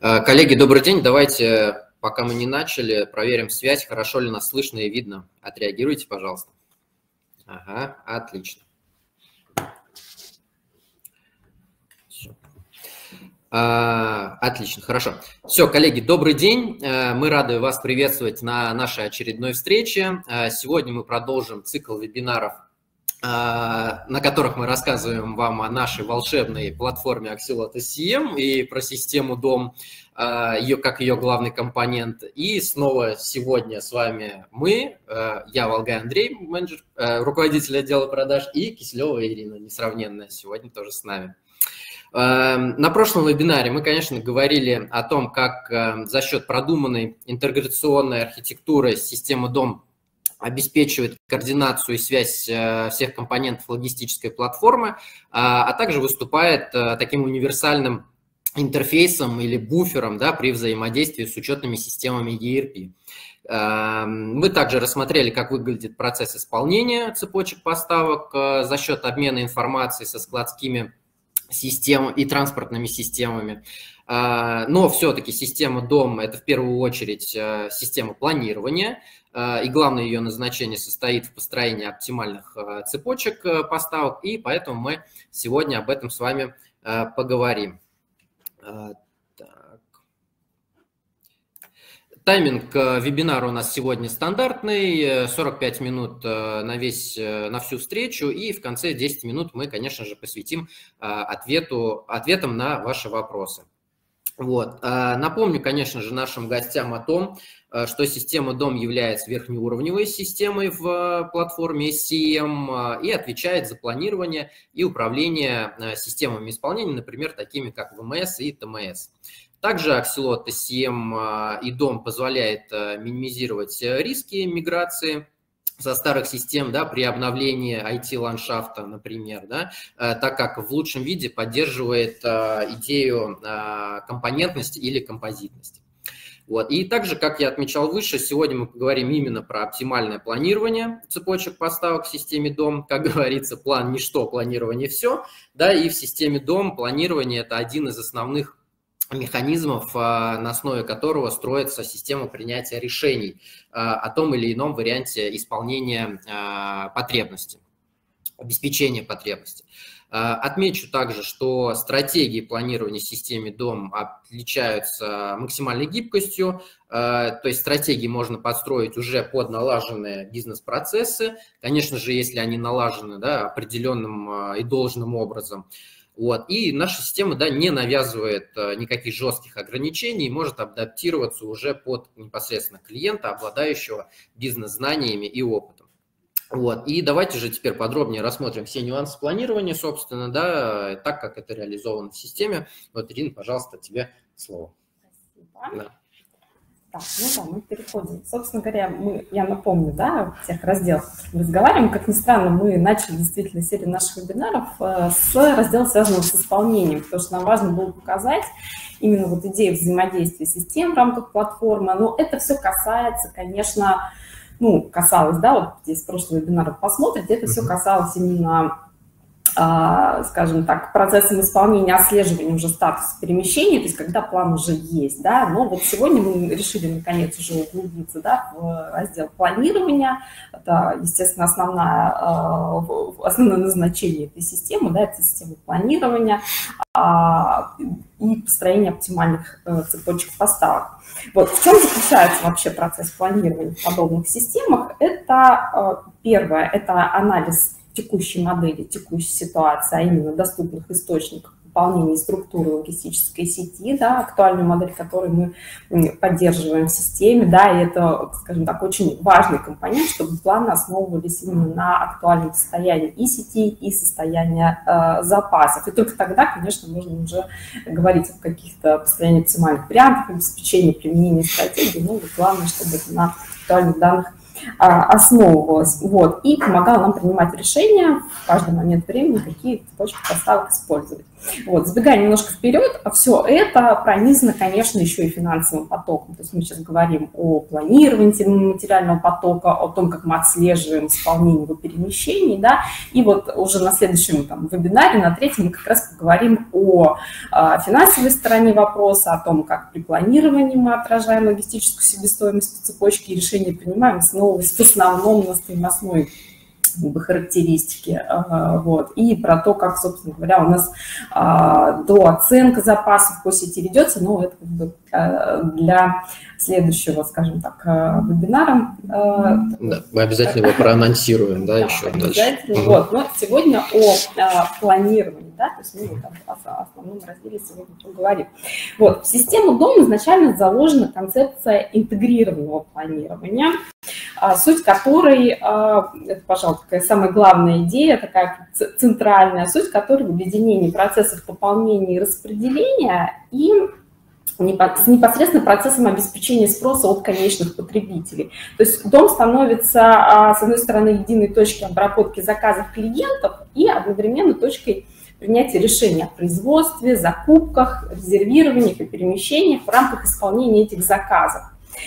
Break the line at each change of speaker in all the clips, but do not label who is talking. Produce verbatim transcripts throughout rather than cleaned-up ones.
Коллеги, добрый день. Давайте, пока мы не начали, проверим связь, хорошо ли нас слышно и видно. Отреагируйте, пожалуйста. Ага, отлично. Все. А, отлично, хорошо. Все, коллеги, добрый день. Мы рады вас приветствовать на нашей очередной встрече. Сегодня мы продолжим цикл вебинаров, на которых мы рассказываем вам о нашей волшебной платформе Axolotl си эм и про систему дом, ее, как ее главный компонент. И снова сегодня с вами мы, я, Волгай Андрей, менеджер, руководитель отдела продаж, и Киселева Ирина, несравненная, сегодня тоже с нами. На прошлом вебинаре мы, конечно, говорили о том, как за счет продуманной интеграционной архитектуры система дом обеспечивает координацию и связь всех компонентов логистической платформы, а также выступает таким универсальным интерфейсом или буфером, да, при взаимодействии с учетными системами и эр пи. Мы также рассмотрели, как выглядит процесс исполнения цепочек поставок за счет обмена информацией со складскими системами и транспортными системами. Но все-таки система дом – это в первую очередь система планирования, и главное ее назначение состоит в построении оптимальных цепочек поставок, и поэтому мы сегодня об этом с вами поговорим. Так. Тайминг вебинара у нас сегодня стандартный, сорок пять минут на, весь, на всю встречу, и в конце десять минут мы, конечно же, посвятим ответу, ответам на ваши вопросы. Вот. Напомню, конечно же, нашим гостям о том, что система дом является верхнеуровневой системой в платформе си эм и отвечает за планирование и управление системами исполнения, например, такими как вэ эм эс и тэ эм эс. Также Axolotl си эм и дом позволяет минимизировать риски миграции со старых систем, да, при обновлении ай ти-ландшафта, например, да, так как в лучшем виде поддерживает идею компонентности или композитности. Вот. И также, как я отмечал выше, сегодня мы поговорим именно про оптимальное планирование цепочек поставок в системе дом. Как говорится, план – ничто, планирование – все. Да, и в системе дом планирование – это один из основных механизмов, на основе которого строится система принятия решений о том или ином варианте исполнения потребности, обеспечения потребности. Отмечу также, что стратегии планирования в системе дом отличаются максимальной гибкостью, то есть стратегии можно подстроить уже под налаженные бизнес-процессы, конечно же, если они налажены, да, определенным и должным образом. Вот. И наша система, да, не навязывает никаких жестких ограничений, может адаптироваться уже под непосредственно клиента, обладающего бизнес-знаниями и опытом. Вот. И давайте же теперь подробнее рассмотрим все нюансы планирования, собственно, да, так как это реализовано в системе. Вот, Ирина, пожалуйста, тебе слово.
Спасибо. Да. Так, ну да, мы переходим. Собственно говоря, мы, я напомню, да, в тех разделах, о которых мы разговариваем, как ни странно, мы начали действительно серию наших вебинаров с раздела, связанного с исполнением, потому что нам важно было показать именно вот идею взаимодействия систем в рамках платформы. Но это все касается, конечно, ну, касалось, да, вот здесь прошлый вебинар посмотрите, это все касалось именно, скажем так, процессом исполнения, отслеживания уже статуса перемещения, то есть когда план уже есть, да, но вот сегодня мы решили наконец уже углубиться, да, в раздел планирования, это, естественно, основное, основное назначение этой системы, да, это система планирования и построения оптимальных цепочек поставок. Вот в чем заключается вообще процесс планирования в подобных системах? Это первое, это анализ текущей модели, текущей ситуации, а именно доступных источников выполнения структуры логистической сети, да, актуальную модель, которую мы поддерживаем в системе, да, и это, скажем так, очень важный компонент, чтобы планы основывались именно на актуальном состоянии и сети, и состоянии э, запасов. И только тогда, конечно, можно уже говорить о каких-то постоянно оптимальных вариантах обеспечения применения стратегии, ну, главное, чтобы это на актуальных данных основывалась, вот, и помогала нам принимать решения в каждый момент времени, какие цепочки поставок использовать. Вот, забегая немножко вперед, а все это пронизано, конечно, еще и финансовым потоком. То есть мы сейчас говорим о планировании материального потока, о том, как мы отслеживаем исполнение его перемещений, да, и вот уже на следующем там, вебинаре, на третьем, мы как раз поговорим о а, финансовой стороне вопроса, о том, как при планировании мы отражаем логистическую себестоимость цепочки и решения принимаем, основываясь в основном на стоимостной характеристики, вот, и про то, как, собственно говоря, у нас а, дооценка запасов по сети ведется, но это как бы а, для следующего, скажем так, вебинара.
Да, мы обязательно его проанонсируем, да, да еще
обязательно. Дальше. Вот, но сегодня о а, планировании, да, то есть мы вот о основном разделе сегодня поговорим. Вот, в систему дом изначально заложена концепция интегрированного планирования, суть которой, это, пожалуй, такая самая главная идея, такая центральная суть которой в объединении процессов пополнения и распределения и с непосредственно процессом обеспечения спроса от конечных потребителей. То есть дом становится, с одной стороны, единой точкой обработки заказов клиентов и одновременно точкой принятия решений о производстве, закупках, резервированиях и перемещениях в рамках исполнения этих заказов.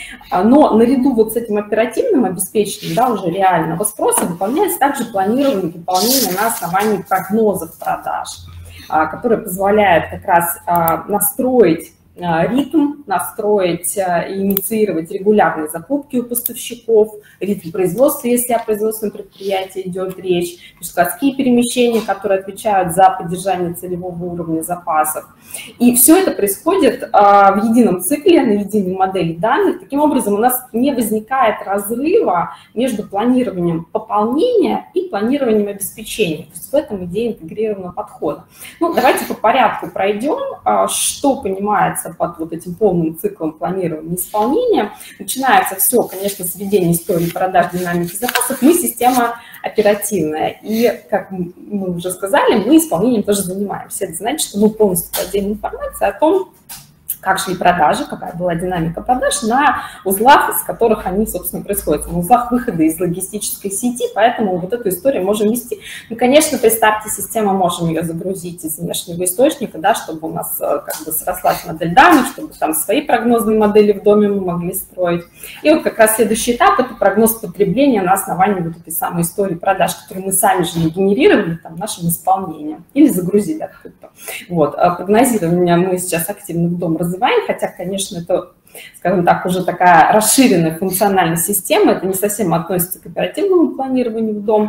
Но наряду вот с этим оперативным обеспечением, да, уже реального спроса выполняется также планирование выполнения на основании прогнозов продаж, которое позволяет как раз настроить ритм, настроить и инициировать регулярные закупки у поставщиков, ритм производства, если о производственном предприятии идет речь, складские перемещения, которые отвечают за поддержание целевого уровня запасов. И все это происходит в едином цикле, на единой модели данных. Таким образом, у нас не возникает разрыва между планированием пополнения и планированием обеспечения. То есть в этом идея интегрированного подхода. Ну, давайте по порядку пройдем, что понимается под вот этим полным циклом планирования и исполнения. Начинается все, конечно, с введения истории продаж, динамики запасов. Мы система оперативная. И, как мы уже сказали, мы исполнением тоже занимаемся. Это значит, что мы полностью владеем информацией о том, как шли продажи, какая была динамика продаж на узлах, из которых они, собственно, происходят, на узлах выхода из логистической сети, поэтому вот эту историю можем вести. Ну, конечно, при старте системы можем ее загрузить из внешнего источника, да, чтобы у нас как бы срослась модель данных, чтобы там свои прогнозные модели в доме мы могли строить. И вот как раз следующий этап – это прогноз потребления на основании вот этой самой истории продаж, которую мы сами же не генерировали там, нашим исполнением или загрузили откуда-то. Вот. А прогнозирование мы сейчас активно в дом развиваем, хотя, конечно, это, скажем так, уже такая расширенная функциональная система, это не совсем относится к оперативному планированию в дом.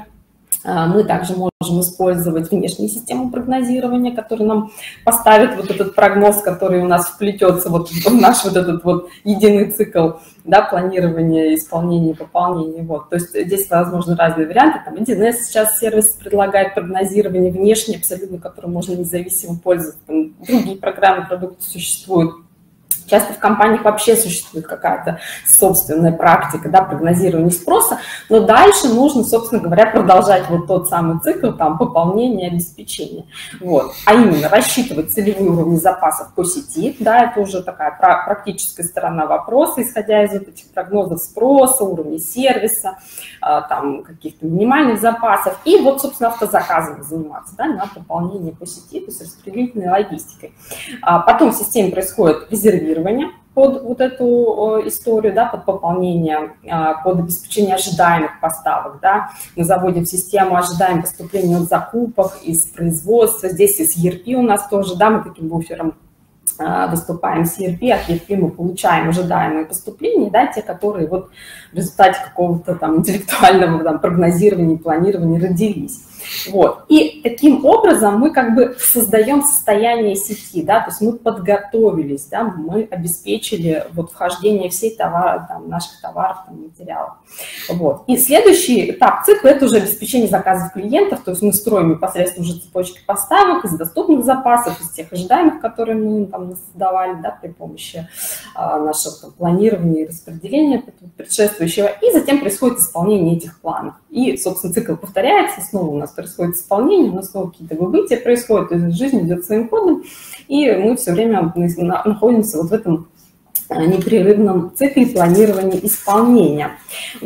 Мы также можем использовать внешнюю систему прогнозирования, которая нам поставит вот этот прогноз, который у нас вплетется вот в наш вот этот вот единый цикл, да, планирования, исполнения, пополнения. Вот. То есть здесь возможны разные варианты. Там один эс сейчас сервис предлагает прогнозирование внешне, абсолютно, которым можно независимо пользоваться. Там другие программы, продукты существуют. Часто в компаниях вообще существует какая-то собственная практика, да, прогнозирования спроса, но дальше нужно, собственно говоря, продолжать вот тот самый цикл там, пополнения и обеспечения. Вот. А именно рассчитывать целевые уровни запасов по сети, да, это уже такая практическая сторона вопроса, исходя из вот этих прогнозов спроса, уровней сервиса, там, каких-то минимальных запасов, и вот, собственно, автозаказами заниматься, да, на пополнение по сети, то есть распределительной логистикой. Потом в системе происходит резервирование под вот эту историю, да, под пополнение, под обеспечение ожидаемых поставок. Да. Мы заводим систему, ожидаем поступления от закупок, из производства. Здесь из и эр пи у нас тоже, да, мы таким буфером выступаем с и эр пи, от и эр пи мы получаем ожидаемые поступления, да, те, которые вот в результате какого-то там интеллектуального там, прогнозирования, планирования родились. Вот. И таким образом мы как бы создаем состояние сети, да, то есть мы подготовились, да, мы обеспечили вот вхождение всей товара, там, наших товаров, там, материалов. Вот. И следующий этап цикла – это уже обеспечение заказов клиентов, то есть мы строим непосредственно уже цепочки поставок из доступных запасов, из тех ожидаемых, которые мы там создавали, да, при помощи а, нашего там, планирования и распределения предшествующего, и затем происходит исполнение этих планов. И, собственно, цикл повторяется, снова у нас происходит исполнение, у нас снова какие-то выбытия происходят, то есть жизнь идет своим ходом, и мы все время находимся вот в этом непрерывном цикле планирования исполнения. Вот.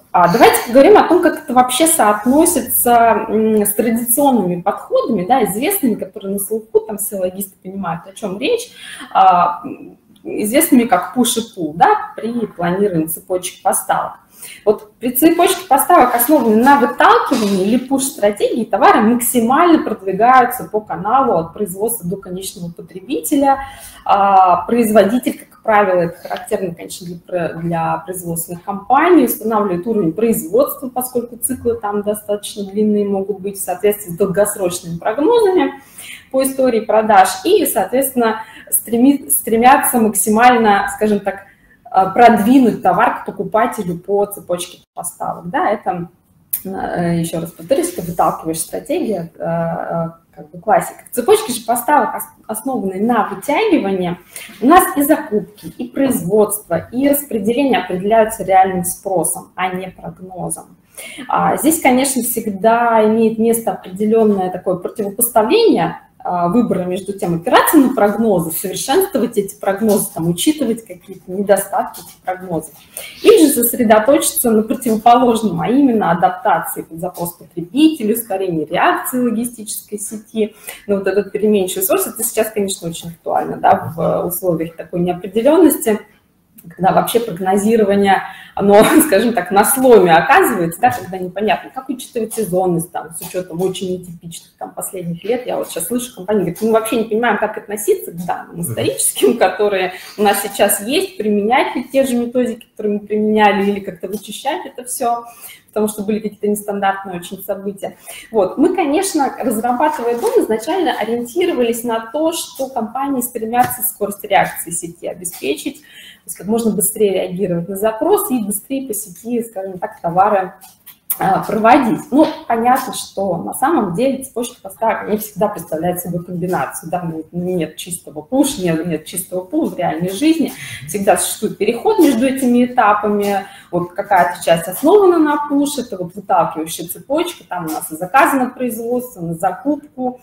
А давайте поговорим о том, как это вообще соотносится с традиционными подходами, да, известными, которые на слуху, там все логисты понимают, о чем речь, известными как push и pull, да, при планировании цепочек поставок. Вот при цепочке поставок, основанной на выталкивании или пуш-стратегии, товары максимально продвигаются по каналу от производства до конечного потребителя. Производитель, как правило, это характерно, конечно, для, для производственных компаний, устанавливает уровень производства, поскольку циклы там достаточно длинные могут быть в соответствии с долгосрочными прогнозами по истории продаж и, соответственно, стремит, стремятся максимально, скажем так, продвинуть товар к покупателю по цепочке поставок. Да, это, еще раз повторюсь, это выталкивающая стратегия, как бы классика. Цепочки же поставок, основанные на вытягивании, у нас и закупки, и производство, и распределение определяются реальным спросом, а не прогнозом. Здесь, конечно, всегда имеет место определенное такое противопоставление выбора между тем операций на прогнозы, совершенствовать эти прогнозы, там, учитывать какие-то недостатки этих прогнозов, или же сосредоточиться на противоположном, а именно адаптации под запрос потребителя, ускорении реакции логистической сети. Но вот этот переменчивый спрос, это сейчас, конечно, очень актуально, да, в условиях такой неопределенности, когда вообще прогнозирование, оно, скажем так, на сломе оказывается, да, когда непонятно, как учитывать сезонность, там, с учетом очень нетипичных там, последних лет. Я вот сейчас слышу, компании говорят, мы вообще не понимаем, как относиться к данным историческим, которые у нас сейчас есть, применять ли те же методики, которые мы применяли, или как-то вычищать это все, потому что были какие-то нестандартные очень события. Вот. Мы, конечно, разрабатывая дом, изначально ориентировались на то, что компании стремятся скорость реакции сети обеспечить, то есть как можно быстрее реагировать на запрос и быстрее по сети, скажем так, товары а, проводить. Ну, понятно, что на самом деле цепочки поставок не всегда представляют собой комбинацию. Да? Нет чистого пуш, нет, нет чистого пул в реальной жизни. Всегда существует переход между этими этапами. Вот какая-то часть основана на пуш, это вот выталкивающая цепочка, там у нас и заказы на производство, на закупку,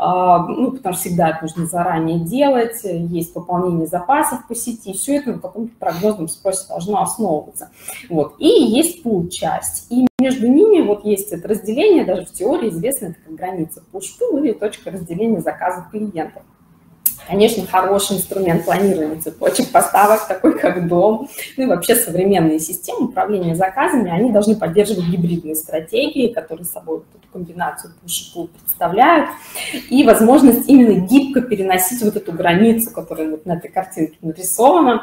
ну, потому что всегда это нужно заранее делать, есть пополнение запасов по сети, все это на каком-то прогнозном спросе должно основываться. Вот. И есть пул-часть, и между ними вот есть это разделение, даже в теории известно это как граница пуш-пул или точка разделения заказов клиентов. Конечно, хороший инструмент планирования цепочек поставок, такой как дом, ну и вообще современные системы управления заказами, они должны поддерживать гибридные стратегии, которые собой эту комбинацию push и pull представляют, и возможность именно гибко переносить вот эту границу, которая вот на этой картинке нарисована,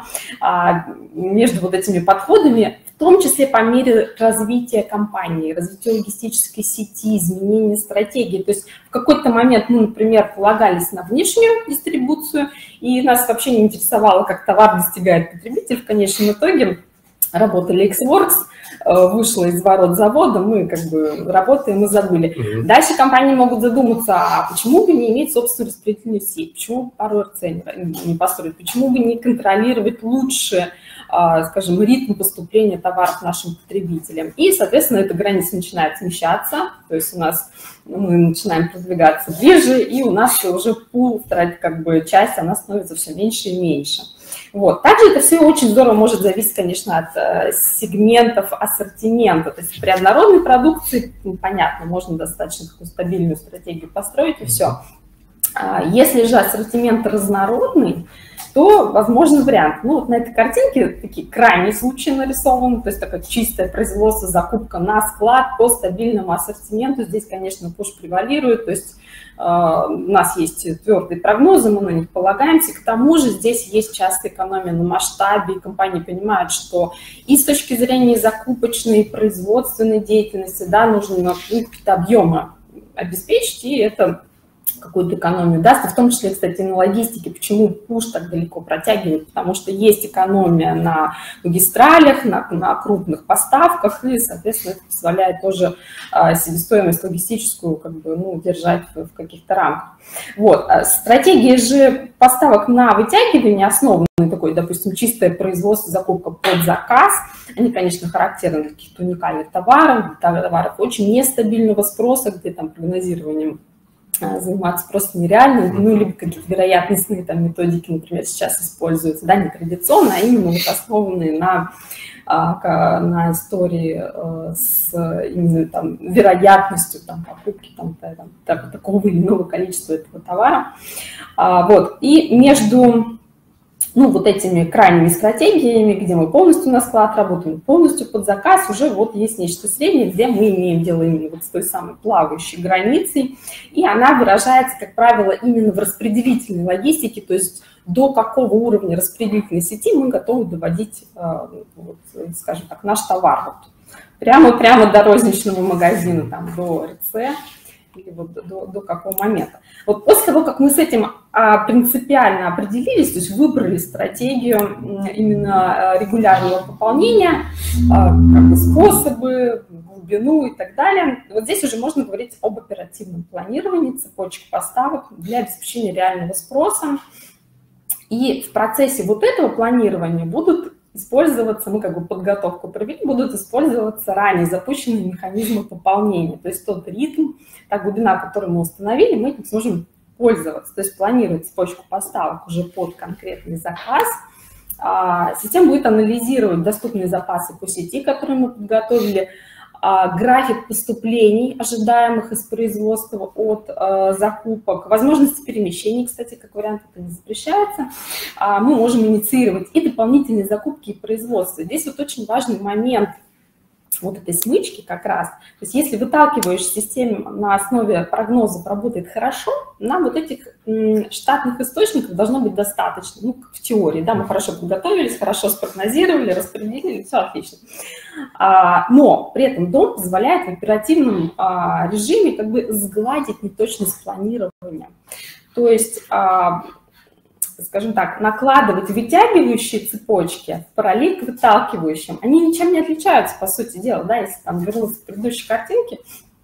между вот этими подходами, в том числе по мере развития компании, развития логистической сети, изменения стратегии. То есть в какой-то момент мы, например, полагались на внешнюю дистрибуцию, и нас вообще не интересовало, как товар достигает потребителя. В конечном итоге работали Xworks, вышла из ворот завода, мы как бы работаем и забыли. Mm-hmm. Дальше компании могут задуматься, а почему бы не иметь собственную распределительную сеть, почему бы пару эр цэ не построить, почему бы не контролировать лучше, скажем, ритм поступления товаров нашим потребителям. И, соответственно, эта граница начинает смещаться, то есть у нас мы начинаем продвигаться ближе, и у нас уже пул, как бы часть, она становится все меньше и меньше. Вот. Также это все очень здорово может зависеть, конечно, от э, сегментов ассортимента. То есть при однородной продукции, ну, понятно, можно достаточно такую стабильную стратегию построить, и все. А если же ассортимент разнородный, то возможен вариант. Ну, вот на этой картинке такие крайние случаи нарисованы, то есть такое чистое производство, закупка на склад по стабильному ассортименту. Здесь, конечно, пуш превалирует, то есть э, у нас есть твердые прогнозы, мы на них полагаемся. К тому же здесь есть частая экономия на масштабе, и компании понимают, что и с точки зрения закупочной, и производственной деятельности, да, нужно ну, какие-то объемы обеспечить, и это какую-то экономию даст, и в том числе, кстати, на логистике. Почему пуш так далеко протягивает? Потому что есть экономия на магистралях, на, на крупных поставках, и, соответственно, это позволяет тоже а, себестоимость логистическую как бы, ну, держать в, в каких-то рамках. Вот. Стратегии же поставок на вытягивание основаны такой, допустим, чистое производство, закупка под заказ. Они, конечно, характерны для каких-то уникальных товаров, товаров очень нестабильного спроса, где там прогнозированием заниматься просто нереально, ну, либо какие-то вероятностные там методики, например, сейчас используются, да, не традиционно, а именно вот основанные на, на истории с именно там вероятностью там покупки там, там, такого или иного количества этого товара. Вот, и между... Ну, вот этими крайними стратегиями, где мы полностью на склад работаем, полностью под заказ, уже вот есть нечто среднее, где мы имеем дело именно вот с той самой плавающей границей, и она выражается, как правило, именно в распределительной логистике, то есть до какого уровня распределительной сети мы готовы доводить, вот, скажем так, наш товар. Вот. Прямо, прямо до розничного магазина, там, до РЦ. Или вот до, до какого момента. Вот после того, как мы с этим а, принципиально определились, то есть выбрали стратегию именно регулярного пополнения, а, как бы способы, глубину и так далее, вот здесь уже можно говорить об оперативном планировании цепочек поставок для обеспечения реального спроса. И в процессе вот этого планирования будут использоваться, мы как бы подготовку провели, будут использоваться ранее запущенные механизмы пополнения, то есть тот ритм, та глубина, которую мы установили, мы этим сможем пользоваться, то есть планировать цепочку поставок уже под конкретный заказ. Система будет анализировать доступные запасы по сети, которые мы подготовили, график поступлений, ожидаемых из производства от э, закупок, возможности перемещений, кстати, как вариант, это не запрещается. А мы можем инициировать и дополнительные закупки и производство. Здесь вот очень важный момент вот этой смычки как раз. То есть если выталкивающая система на основе прогнозов работает хорошо, нам вот этих штатных источников должно быть достаточно. Ну, в теории, да, мы хорошо подготовились, хорошо спрогнозировали, распределили, все отлично. Но при этом дом позволяет в оперативном режиме как бы сгладить неточность планирования. То есть, скажем так, накладывать вытягивающие цепочки в параллель к выталкивающим, они ничем не отличаются, по сути дела, да, если там вернуться к предыдущей картинке,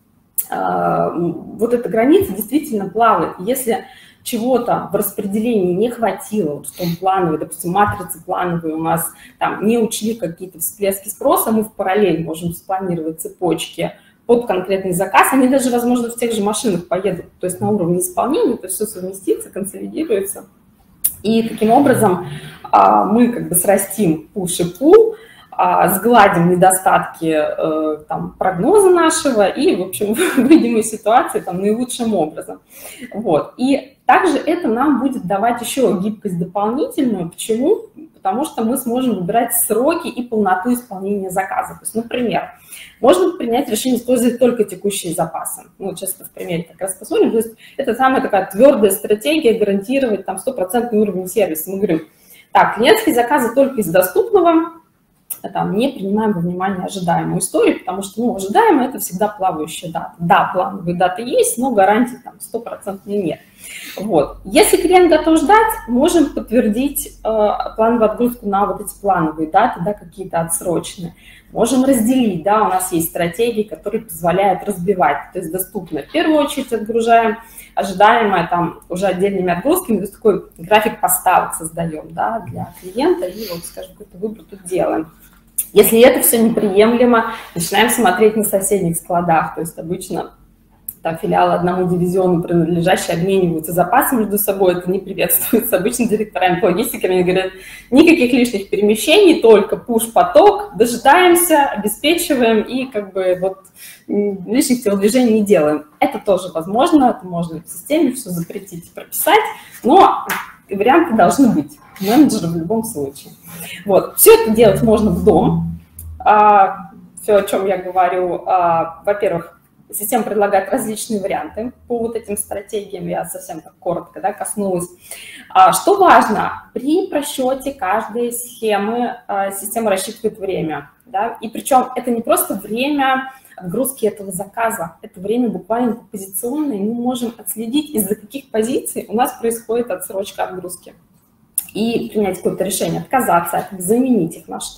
вот эта граница действительно плавает. Если чего-то в распределении не хватило, вот в том плановой, допустим, матрицы плановые у нас там не учли какие-то всплески спроса, мы в параллель можем спланировать цепочки под конкретный заказ, они даже, возможно, в тех же машинах поедут, то есть на уровне исполнения, то есть все совместится, консолидируется. И таким образом мы как бы срастим push и pull, сгладим недостатки там, прогноза нашего и, в общем, выйдем из ситуации там, наилучшим образом. Вот. И также это нам будет давать еще гибкость дополнительную. Почему? Потому что мы сможем выбирать сроки и полноту исполнения заказа. То есть, например, можно принять решение использовать только текущие запасы. Ну, сейчас это в примере как раз посмотрим. То есть это самая такая твердая стратегия гарантировать там стопроцентный уровень сервиса. Мы говорим, так, клиентские заказы только из доступного, там, не принимаем во внимание ожидаемую историю, потому что, ну, ожидаемое – это всегда плавающая дата. Да, плановые даты есть, но гарантий там стопроцентной нет. Вот. Если клиент готов ждать, можем подтвердить э, плановую отгрузку на вот эти плановые даты, да, какие-то отсроченные. Можем разделить, да, у нас есть стратегии, которые позволяют разбивать, то есть доступно. В первую очередь отгружаем ожидаемое там уже отдельными отгрузками, то есть такой график поставок создаем, да, для клиента и вот, скажем, какой-то выбор тут делаем. Если это все неприемлемо, начинаем смотреть на соседних складах, то есть обычно там филиалы одному дивизиону принадлежащие обмениваются запасами между собой, это не приветствуется. Обычно директорами по логистике они говорят, никаких лишних перемещений, только пуш-поток, дожидаемся, обеспечиваем и как бы вот лишних телодвижений не делаем. Это тоже возможно, это можно в системе все запретить, прописать, но варианты должны быть у менеджера в любом случае. Вот. Все это делать можно в дом. А, все, о чем я говорю, а, во-первых, система предлагает различные варианты по вот этим стратегиям, я совсем так коротко, да, коснулась. А, что важно, при просчете каждой схемы а, система рассчитывает время. Да, и причем это не просто время отгрузки этого заказа, это время буквально позиционное, мы можем отследить, из-за каких позиций у нас происходит отсрочка отгрузки. И принять какое-то решение, отказаться от них, заменить их на что-то.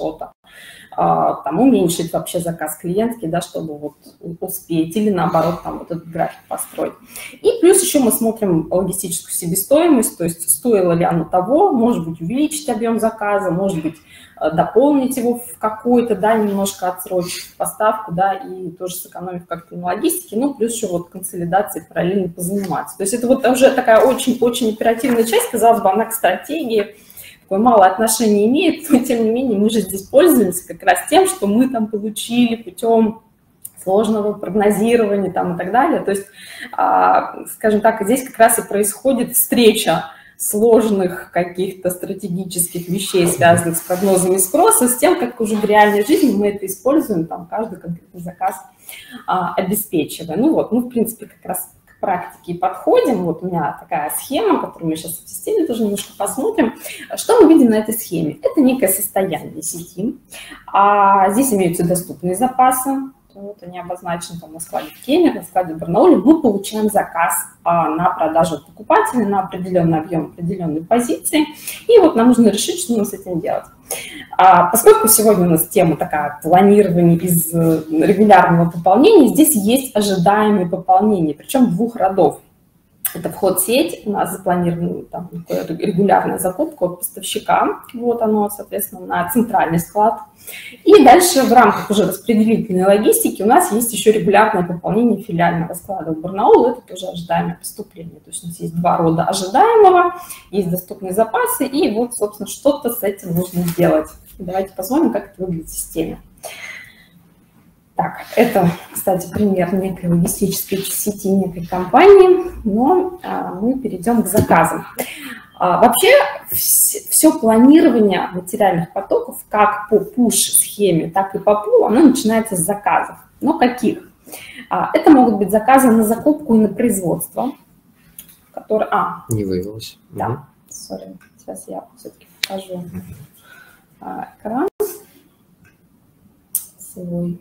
там, уменьшить вообще заказ клиентки, да, чтобы вот успеть, или наоборот, там, вот этот график построить. И плюс еще мы смотрим логистическую себестоимость, то есть стоило ли оно того, может быть, увеличить объем заказа, может быть, дополнить его в какой-то, да, немножко отсрочить поставку, да, и тоже сэкономить как-то на логистике, ну, плюс еще вот консолидацией параллельно позаниматься. То есть это вот уже такая очень-очень оперативная часть, казалось бы, она к стратегии такое мало отношения имеет, но тем не менее мы же здесь пользуемся как раз тем, что мы там получили путем сложного прогнозирования там и так далее. То есть, скажем так, здесь как раз и происходит встреча сложных каких-то стратегических вещей, связанных с прогнозами спроса, с тем, как уже в реальной жизни мы это используем, там каждый конкретный заказ а, обеспечивая. Ну вот, мы, в принципе, как раз к практике и подходим. Вот у меня такая схема, которую мы сейчас в системе тоже немножко посмотрим. Что мы видим на этой схеме? Это некое состояние сети. А здесь имеются доступные запасы. Вот они обозначены там на складе в Кемере, на складе в Барнауле. Мы получаем заказ а, на продажу от покупателя на определенный объем, определенной позиции. И вот нам нужно решить, что нам с этим делать. А, поскольку сегодня у нас тема такая планирование из регулярного пополнения, здесь есть ожидаемые пополнения, причем двух родов. Это вход в сеть, у нас запланирована там регулярная закупка от поставщика, вот оно, соответственно, на центральный склад. И дальше в рамках уже распределительной логистики у нас есть еще регулярное пополнение филиального склада в Барнаул, это тоже ожидаемое поступление. То есть у нас есть два рода ожидаемого, есть доступные запасы, и вот, собственно, что-то с этим нужно сделать. Давайте посмотрим, как это выглядит в системе. Так, это, кстати, пример некой логистической сети, некой компании, но а, мы перейдем к заказам. А, вообще все, все планирование материальных потоков как по пуш-схеме, так и по пулу, оно начинается с заказов. Но каких? А, это могут быть заказы на закупку и на производство, которые... А,
не выявилось.
Да, сори, сейчас я все-таки покажу а, экран свой.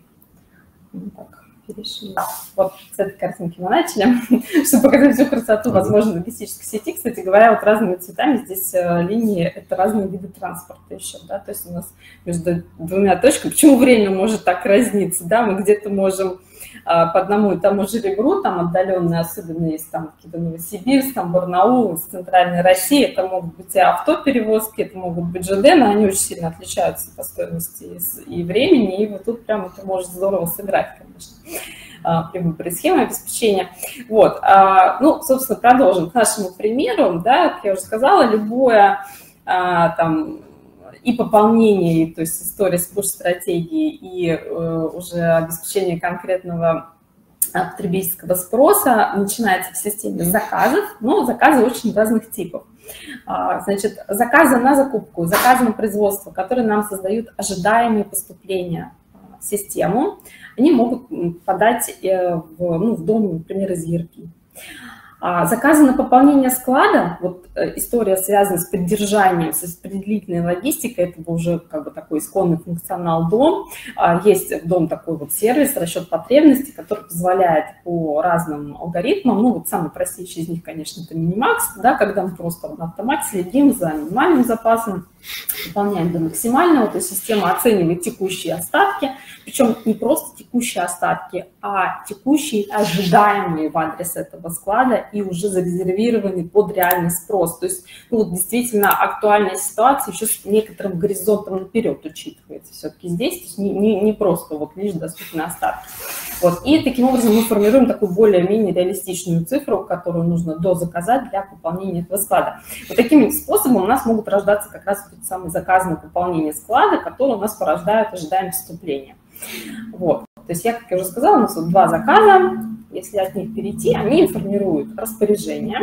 Так, перешли. Вот с этой картинки мы начали, чтобы показать всю красоту возможной логистической сети. Кстати говоря, вот разными цветами здесь линии – это разные виды транспорта еще, да, то есть у нас между двумя точками, почему время может так разниться, да, мы где-то можем а, по одному и тому же ребру, там отдаленные, особенно есть там какие-то Новосибирск, там Барнаул, Центральная Россия, это могут быть и автоперевозки, это могут быть ЖД, но они очень сильно отличаются по стоимости и времени, и вот тут прям это может здорово сыграть, конечно, при выборе схемы обеспечения. Вот, а, ну, собственно, продолжим к нашему примеру, да, как я уже сказала, любое а, там и пополнение, то есть история с пуш-стратегией и э, уже обеспечение конкретного потребительского спроса начинается в системе заказов, но заказы очень разных типов. А, значит, заказы на закупку, заказы на производство, которые нам создают ожидаемые поступления в систему, они могут подать в, ну, в дом, например, из и эр пи. А заказы на пополнение склада, вот история связана с поддержанием, с распределительной логистикой, это уже как бы такой исконный функционал дом. Есть в дом такой вот сервис, расчет потребностей, который позволяет по разным алгоритмам, ну вот самый простейший из них, конечно, это минимакс, да, когда мы просто на автомате следим за минимальным запасом, выполняем до максимального, то есть система оценивает текущие остатки, причем не просто текущие остатки, а текущие ожидаемые в адрес этого склада и уже зарезервированный под реальный спрос. То есть ну, вот действительно актуальная ситуация еще с некоторым горизонтом наперед учитывается все-таки здесь, то есть не, не, не просто вот лишь доступные остатки. Вот. И таким образом мы формируем такую более-менее реалистичную цифру, которую нужно дозаказать для пополнения этого склада. Вот таким способом у нас могут рождаться как раз эти самые заказы на пополнение склада, которые у нас порождают ожидаемое поступление. Вот. То есть я, как я уже сказала, у нас вот два заказа, если от них перейти, они формируют распоряжение.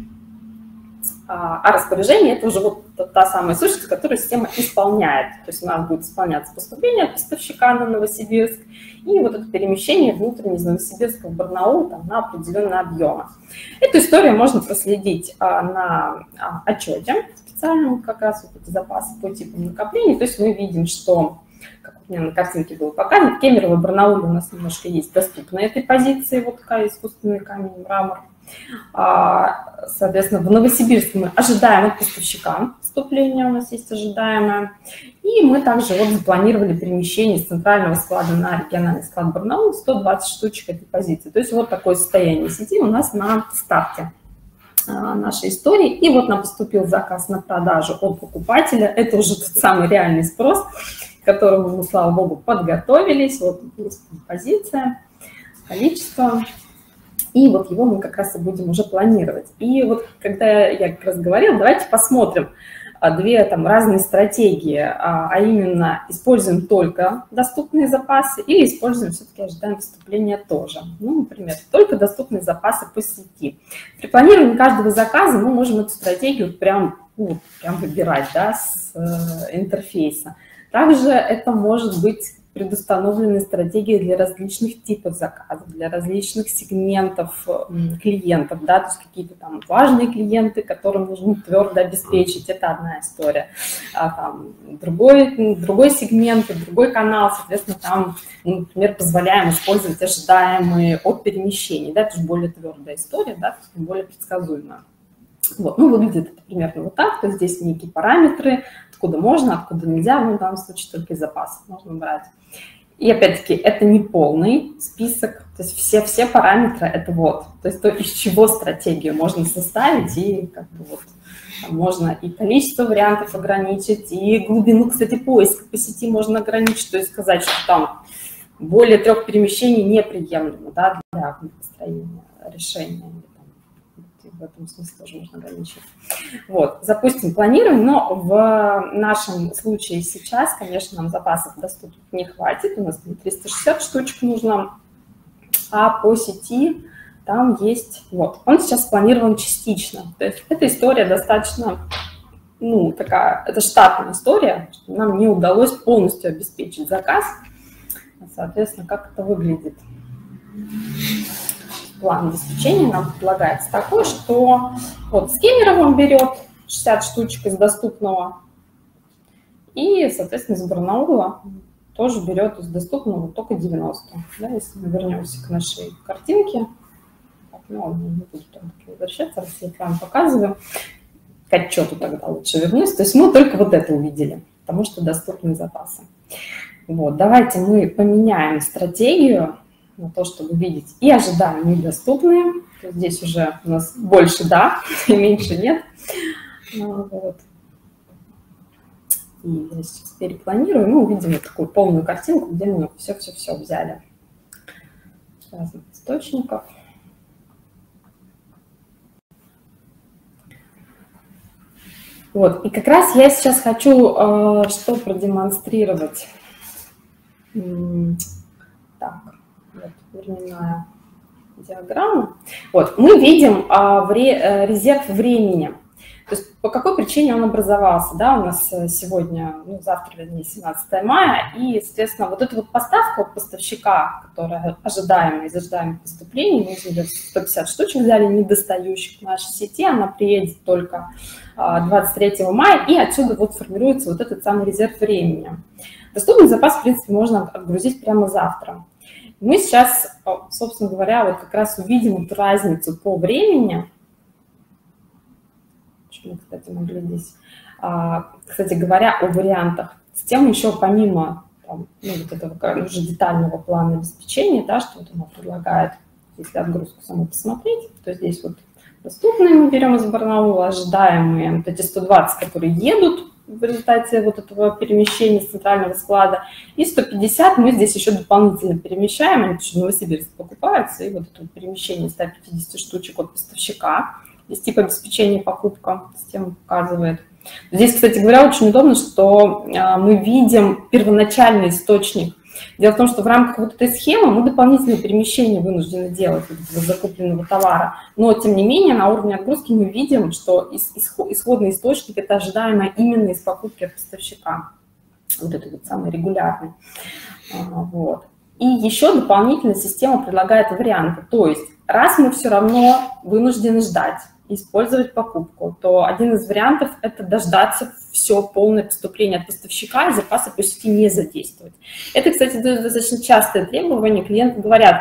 А распоряжение – это уже вот та самая сущность, которую система исполняет. То есть у нас будет исполняться поступление от поставщика на Новосибирск и вот это перемещение внутренне из Новосибирска в Барнаул там, на определенные объемы. Эту историю можно проследить а, на а, отчете специальном, как раз вот эти запасы по типам накоплений. То есть мы видим, что, как у меня на картинке было показано, в Кемерово, Барнауле у нас немножко есть доступны этой позиции, вот такая искусственный камень, мрамор. Соответственно, в Новосибирске мы ожидаем от поставщика поступления, у нас есть ожидаемое. И мы также вот запланировали перемещение с центрального склада на региональный склад Барнаул, сто двадцать штучек этой позиции. То есть вот такое состояние сети у нас на старте нашей истории. И вот нам поступил заказ на продажу от покупателя. Это уже тот самый реальный спрос, к которому мы, слава богу, подготовились. Вот есть позиция, количество. И вот его мы как раз и будем уже планировать. И вот когда я как раз говорила, давайте посмотрим две там разные стратегии, а именно используем только доступные запасы или используем все-таки ожидаем поступления тоже. Ну, например, только доступные запасы по сети. При планировании каждого заказа мы можем эту стратегию прям, ну, прям выбирать, да, с э, интерфейса. Также это может быть предустановлены стратегии для различных типов заказов, для различных сегментов клиентов, да, то есть какие-то там важные клиенты, которым нужно твердо обеспечить, это одна история. А там другой, другой сегмент, другой канал, соответственно, там, ну, например, позволяем использовать ожидаемые от перемещений, да, это же более твердая история, да, более предсказуемая. Вот, ну, выглядит это примерно вот так, то есть здесь некие параметры, откуда можно, откуда нельзя, ну, в данном случае только из запасов можно брать. И опять-таки это не полный список, то есть все, все параметры это вот, то есть то, из чего стратегию можно составить, и как бы вот можно и количество вариантов ограничить, и глубину, кстати, поиска по сети можно ограничить, то есть сказать, что там более трех перемещений неприемлемо, да, для построения решения. В этом смысле тоже можно ограничить. Вот, запустим планирование, но в нашем случае сейчас, конечно, нам запасов доступных не хватит, у нас триста шестьдесят штучек нужно, а по сети там есть, вот, он сейчас спланирован частично, то есть эта история достаточно, ну, такая, это штатная история, что нам не удалось полностью обеспечить заказ, соответственно, как это выглядит. План обеспечения нам предлагается такой, что вот скемеров он берет шестьдесят штучек из доступного, и, соответственно, из Барнаула тоже берет из доступного только девяносто. Да, если мы вернемся к нашей картинке, ну, не буду там возвращаться, раз я экран показываю, к отчету тогда лучше вернусь. То есть мы только вот это увидели, потому что доступные запасы. Вот, давайте мы поменяем стратегию на то, чтобы видеть и ожидаемые, и доступные. Здесь уже у нас больше да, и меньше нет. Вот. И я сейчас перепланирую, мы увидим вот такую полную картинку, где мы все-все-все взяли с разных источников. Вот, и как раз я сейчас хочу э, что продемонстрировать. Так. Вот, временная диаграмма. Вот, мы видим а, вре, резерв времени. То есть по какой причине он образовался. Да, у нас сегодня, ну, завтра, вернее, семнадцатое мая, и, соответственно, вот эта вот поставка от поставщика, которая ожидаемая из ожидаемых поступлений, мы взяли сто пятьдесят штучек, взяли недостающих в нашей сети, она приедет только а, двадцать третьего мая, и отсюда вот формируется вот этот самый резерв времени. Доступный запас, в принципе, можно отгрузить прямо завтра. Мы сейчас, собственно говоря, вот как раз увидим эту разницу по времени. Почему, кстати, могли здесь, кстати говоря, о вариантах. Система еще помимо там, ну, вот этого уже детального плана обеспечения, да, что вот она предлагает, если отгрузку саму посмотреть, то здесь вот доступные мы берем из Барнаула, ожидаемые, вот эти сто двадцать, которые едут в результате вот этого перемещения с центрального склада, и сто пятьдесят мы здесь еще дополнительно перемещаем, они потому что в Новосибирске покупаются, и вот это перемещение ста пятидесяти штучек от поставщика, здесь тип обеспечения покупка, система показывает. Здесь, кстати говоря, очень удобно, что мы видим первоначальный источник. Дело в том, что в рамках вот этой схемы мы дополнительные перемещения вынуждены делать вот закупленного товара, но тем не менее на уровне отгрузки мы видим, что исходный источник это ожидаемо именно из покупки от поставщика, вот этот вот самый регулярный. Вот. И еще дополнительно система предлагает варианты, то есть раз мы все равно вынуждены ждать, использовать покупку, то один из вариантов – это дождаться все полное поступление от поставщика и запасы по сети не задействовать. Это, кстати, достаточно частое требование. Клиенты говорят,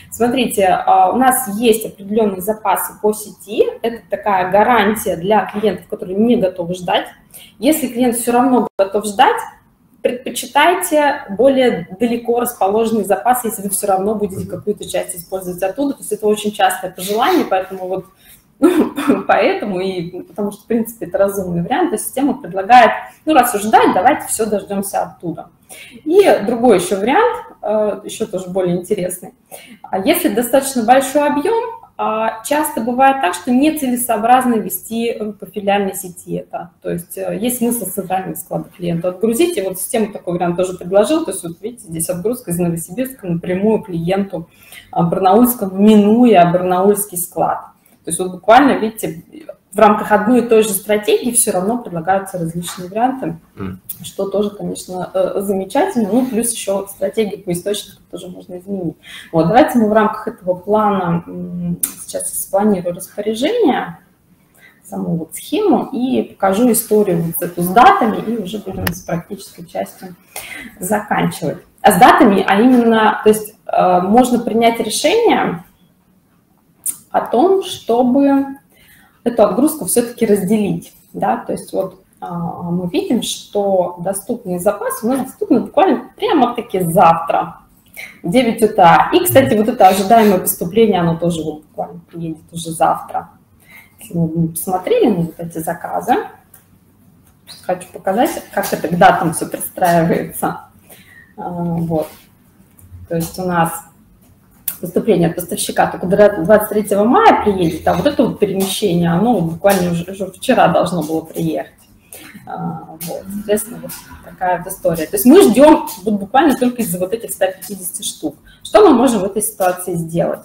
Смотрите, у нас есть определенные запасы по сети. Это такая гарантия для клиентов, которые не готовы ждать. Если клиент все равно готов ждать, предпочитайте более далеко расположенный запас, если вы все равно будете какую-то часть использовать оттуда. То есть это очень частое пожелание, поэтому вот ну, поэтому и потому что, в принципе, это разумный вариант. То есть система предлагает, ну, раз уж ждать, давайте все дождемся оттуда. И другой еще вариант, еще тоже более интересный. Если достаточно большой объем, часто бывает так, что нецелесообразно вести по филиальной сети это. То есть есть смысл с центрального склада клиенту отгрузить. И вот система такой вариант тоже предложил. То есть вот видите, здесь отгрузка из Новосибирска напрямую клиенту барнаульскому, минуя барнаульский склад. То есть вот буквально, видите, в рамках одной и той же стратегии все равно предлагаются различные варианты, mm. что тоже, конечно, замечательно. Ну, плюс еще стратегии по источникам тоже можно изменить. Вот, давайте мы в рамках этого плана сейчас спланирую распоряжение, саму вот схему, и покажу историю вот эту с датами, и уже будем с практической частью заканчивать. А с датами, а именно, то есть можно принять решение о том, чтобы эту отгрузку все-таки разделить. Да? То есть вот а, мы видим, что доступные запасы у нас доступны буквально прямо-таки завтра, в девять утра. И, кстати, вот это ожидаемое поступление, оно тоже вот буквально приедет уже завтра. Если мы посмотрели на вот эти заказы, хочу показать, как это к датам все пристраивается. А, вот. То есть у нас поступление от поставщика только двадцать третьего мая приедет, а вот это вот перемещение, оно буквально уже, уже вчера должно было приехать. А, вот, соответственно, вот такая вот история. То есть мы ждем вот буквально только из-за вот этих ста пятидесяти штук. Что мы можем в этой ситуации сделать?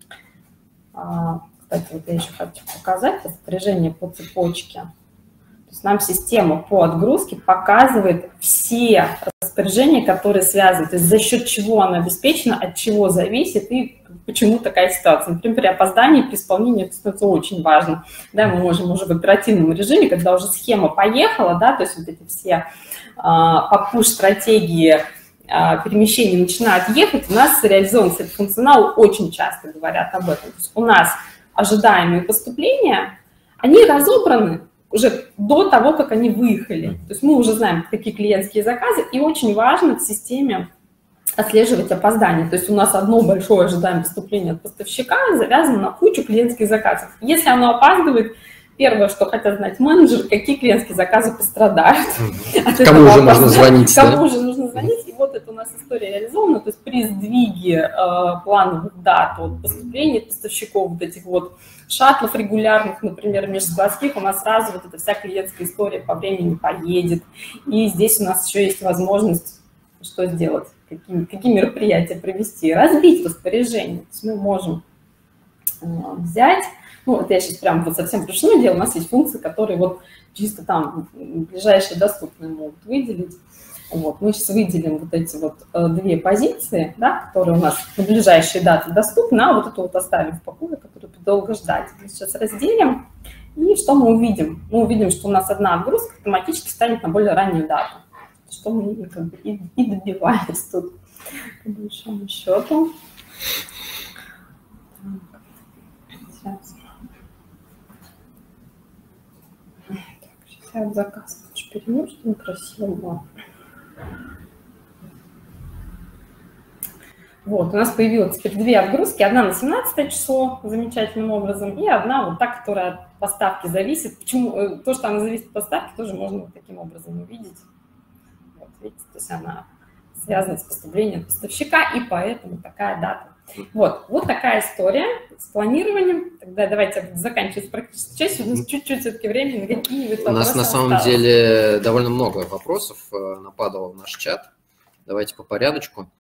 А, кстати, вот я еще хочу показать распоряжение по цепочке. То есть нам система по отгрузке показывает все распоряжения, которые связаны, то есть за счет чего она обеспечена, от чего зависит и почему такая ситуация. Например, при опоздании, при исполнении это становится очень важно. Да, мы можем уже в оперативном режиме, когда уже схема поехала, да, то есть вот эти все а, по пуш-стратегии а, перемещения начинают ехать, у нас реализовывается этот функционал, очень часто говорят об этом. То есть у нас ожидаемые поступления, они разобраны уже до того, как они выехали. То есть мы уже знаем, какие клиентские заказы, и очень важно в системе отслеживать опоздание. То есть у нас одно большое ожидаемое поступление от поставщика завязано на кучу клиентских заказов. Если оно опаздывает, первое, что хотят знать менеджеры, какие клиентские заказы пострадают.
Кому уже можно звонить?
Кому уже нужно звонить. И вот это у нас история реализована. То есть при сдвиге э, плановых дат от поступления поставщиков, вот этих вот шаттлов регулярных, например, межскладских, у нас сразу вот эта вся клиентская история по времени поедет. И здесь у нас еще есть возможность что сделать, какие, какие мероприятия провести, разбить распоряжение. То есть мы можем э, взять, ну вот я сейчас прям вот совсем вручную делаю, у нас есть функции, которые вот чисто там ближайшие доступные могут выделить. Вот, мы сейчас выделим вот эти вот э, две позиции, да, которые у нас на ближайшие даты доступны, а вот эту вот оставим в покое, которую долго ждать. Мы сейчас разделим, и что мы увидим? Мы увидим, что у нас одна отгрузка автоматически станет на более раннюю дату, что мы и, как бы, и, и добивались тут, по большому счету. Так, сейчас. Так, сейчас я заказ перейду, чтобы красиво было. Вот, у нас появилось теперь две отгрузки. Одна на семнадцатое число замечательным образом, и одна вот та, которая от поставки зависит. Почему? То, что она зависит от поставки, тоже можно вот таким образом увидеть. Вот, видите, то есть она связана с поступлением поставщика, и поэтому такая дата. Вот, вот такая история с планированием. Тогда давайте заканчивать практически часть. У нас чуть-чуть все-таки времени на какие-нибудь вопросы.
У нас на самом осталось. деле довольно много вопросов нападало в наш чат. Давайте по порядочку.